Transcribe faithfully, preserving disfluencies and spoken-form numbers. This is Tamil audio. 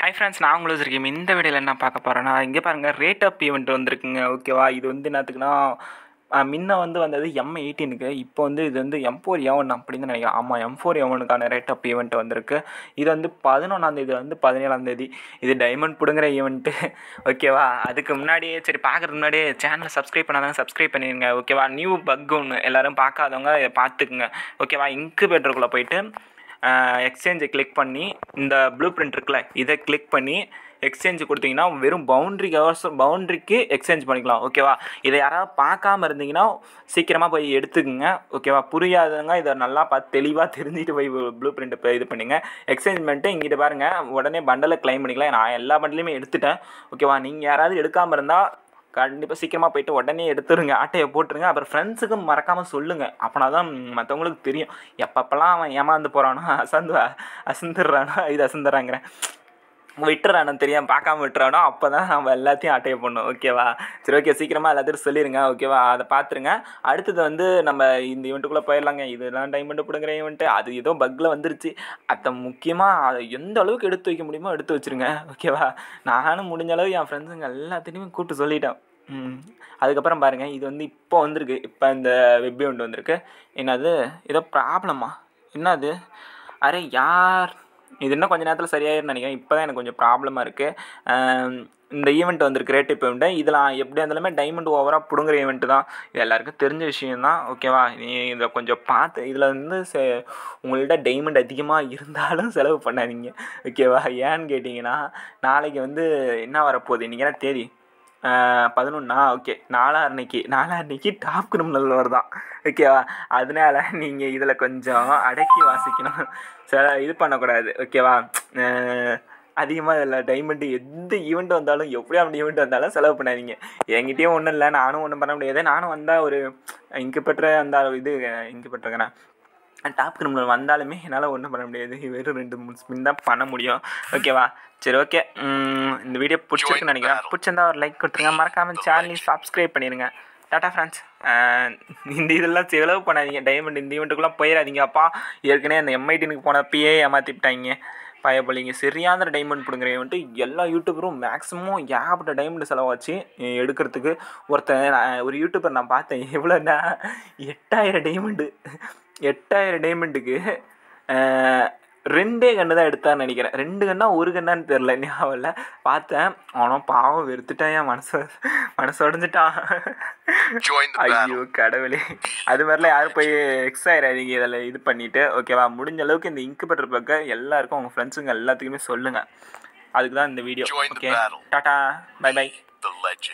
ஹாய் ஃப்ரெண்ட்ஸ், நான் உங்களுக்கு வச்சிருக்கேன். இந்த வீடியோவில் என்ன பார்க்க போகிறேன்னா, இங்கே பாருங்கள், ரேட் ஆஃப் ஈவெண்ட் வந்துருக்குங்க. ஓகேவா, இது வந்து என்னத்துக்குன்னா, முன்ன வந்து வந்தது எம் எயிட்டீனுக்கு, இப்போ வந்து இது வந்து எம் ஃபோர் ஏ ஒன் அப்படின்னு நினைக்கிறேன். ஆமாம், எம் ஃபோர் ஏ ஒனுக்கான ரேட் ஆஃப் ஈவெண்ட் வந்திருக்கு. இது வந்து பதினொன்றாந்தேதி வந்து பதினேழாந்தேதி இது டைமண்ட் பிடுங்குற ஈவெண்ட்டு. ஓகேவா, அதுக்கு முன்னாடியே சரி பார்க்குறதுக்கு முன்னாடியே சேனலை சப்ஸ்கிரைப் பண்ணாதாங்க சப்ஸ்கிரைப் பண்ணிடுங்க. ஓகேவா, நியூ பக் ஒன்று எல்லோரும் பார்க்காதவங்க பார்த்துக்குங்க. ஓகேவா, இன்குபேட்டருக்குள்ளே போயிட்டு எக்ஸ்சேஞ்சை கிளிக் பண்ணி இந்த ப்ளூ பிரிண்ட் இருக்குல்ல, இதை கிளிக் பண்ணி எக்ஸ்சேஞ்சு கொடுத்தீங்கன்னா வெறும் பவுண்ட்ரிக்கு அவசரம் பவுண்ட்ரிக்கு எக்ஸ்சேஞ்ச் பண்ணிக்கலாம். ஓகேவா, இதை யாராவது பார்க்காம இருந்தீங்கன்னா சீக்கிரமாக போய் எடுத்துக்குங்க. ஓகேவா, புரியாதவங்க இதை நல்லா பார்த்து தெளிவாக தெரிஞ்சுட்டு போய் ப்ளூ பிரிண்ட் இப்போ இது பண்ணிங்க. எக்ஸ்சேஞ்ச் பண்ணிட்டு இங்கிட்ட பாருங்கள், உடனே பண்டலை கிளைம் பண்ணிக்கலாம். நான் எல்லா பண்டலையுமே எடுத்துட்டேன். ஓகேவா, நீங்கள் யாராவது எடுக்காமல் இருந்தால் கண்டிப்பாக சீக்கிரமாக போயிட்டு உடனே எடுத்துருங்க, ஆட்டையை போட்டுருங்க. அப்புறம் ஃப்ரெண்ட்ஸுக்கும் மறக்காமல் சொல்லுங்கள். அப்போனா தான் மற்றவங்களுக்கு தெரியும் எப்பப்பெல்லாம் அவன் ஏமாந்து போகிறானோ, அசந்து அசந்துடுறானோ, இது அசந்துறாங்கிறேன் விட்டுறானோ, தெரியாமல் பார்க்காம விட்டுறானோ, அப்போ தான் நம்ம எல்லாத்தையும் ஆட்டையை போடணும். ஓகேவா, சரி ஓகே, சீக்கிரமாக எல்லாத்தையும் சொல்லிடுங்க. ஓகேவா, அதை பார்த்துருங்க. அடுத்தது வந்து நம்ம இந்த ஈவெண்ட்டுக்குள்ளே போயிடலாங்க. இதெல்லாம் டைமண்ட் பிடுங்குற ஈவெண்ட்டு, அது ஏதோ பக்கில் வந்துருச்சு. அதை முக்கியமாக அதை எந்த அளவுக்கு எடுத்து வைக்க முடியுமோ எடுத்து வச்சுருங்க. ஓகேவா, நானும் முடிஞ்ச அளவு என் ஃப்ரெண்ட்ஸுங்க எல்லாத்தையுமே கூப்பிட்டு சொல்லிட்டேன். ம் அதுக்கப்புறம் பாருங்கள், இது வந்து இப்போ வந்திருக்கு. இப்போ இந்த வெப் ஈவெண்ட் வந்திருக்கு. என்னது ஏதோ ப்ராப்ளமா என்னது? அரே யார், இது இன்னும் கொஞ்சம் நேரத்தில் சரியாயிருன்னு நினைக்கிறேன். இப்போ தான் எனக்கு கொஞ்சம் ப்ராப்ளமாக இருக்குது. இந்த ஈவெண்ட் வந்திருக்கு, ரேட் இப்போ ஈவெண்ட்டு. இதில் எப்படி இருந்தாலுமே டைமண்ட் ஓவராக பிடுங்குற ஈவெண்ட்டு தான். இது எல்லாருக்கும் தெரிஞ்ச விஷயந்தான். ஓகேவா, நீ இதை கொஞ்சம் பார்த்து இதில் வந்து செ உங்கள்கிட்ட டைமண்ட் அதிகமாக இருந்தாலும் செலவு பண்ணாதீங்க. ஓகேவா, ஏன்னு கேட்டிங்கன்னா நாளைக்கு வந்து என்ன வரப்போகுது, இன்றைக்கி என்ன தேதி பதினொன்னா ஓகே, நாலான்னைக்கு நாலான்னைக்கு டாப் கிரிமினல் வருதான். ஓகேவா, அதனால நீங்கள் இதில் கொஞ்சம் அடக்கி வாசிக்கணும், சில இது பண்ணக்கூடாது. ஓகேவா, அதிகமாக இதில் டைமண்ட் எந்த ஈவெண்ட் வந்தாலும் எப்படியா அப்படி ஈவெண்ட் வந்தாலும் செலவு பண்ணாதீங்க. என்கிட்டயும் ஒன்றும் இல்லை, நானும் ஒன்றும் பண்ண முடியாது. நானும் வந்தால் ஒரு இன்குபேட்டர் அந்த இது இன்குபேட்டருங்கிறேன் டாப் கிரிமினல் வந்தாலுமே என்னால் ஒன்றும் பண்ண முடியாது. வெறும் ரெண்டு மூணு ஸ்பின் தான் பண்ண முடியும். ஓகேவா, சரி ஓகே, இந்த வீடியோ பிடிச்சிருக்குன்னு நினைக்கிறேன். பிடிச்சிருந்தா ஒரு லைக் கொடுத்துருங்க, மறக்காமல் சேனலை சப்ஸ்கிரைப் பண்ணிடுங்க. Tata friends. இந்த இதெல்லாம் செலவு பண்ணாதீங்க, டைமண்ட் இந்த ஈவெண்ட்டுக்குலாம் போயிடாதீங்க. அப்பா ஏற்கனவே அந்த எம்ஐடினுக்கு போனப்பயே ஏமாற்றிவிட்டாங்க பயப்பள்ளிங்க. சரியான டைமண்ட் பிடுங்குற ஈவெண்ட்டு. எல்லா யூடியூபரும் மேக்ஸிமம் ஏகப்பட்ட டைமண்ட் செலவாச்சு எடுக்கிறதுக்கு. ஒருத்தன் ஒரு யூடியூபர் நான் பார்த்தேன், எவ்வளோன்னா எட்டாயிரம் டைமண்டு எட்டாயிரம் டைமண்டுக்கு ரெண்டே கன்று தான் எடுத்தான்னு நினைக்கிறேன். ரெண்டு கண்ணா ஒரு கண்ணான்னு தெரில, ஞாபகம் இல்லை. பார்த்தேன், அவனும் பாவம் வெறுத்துட்டான், என் மனசு மனசு உடஞ்சிட்டான். ஐயோ கடவுளே, அது மாதிரிலாம் யாரும் போய் எக்ஸ் ஆயிடாதீங்க இதில் இது பண்ணிவிட்டு. ஓகேவா, முடிஞ்ச அளவுக்கு இந்த இன்குபேட்டர் பக்கம் எல்லாருக்கும் உங்கள் ஃப்ரெண்ட்ஸுங்க எல்லாத்துக்குமே சொல்லுங்கள். அதுக்கு தான் இந்த video. Okay, tata, bye by.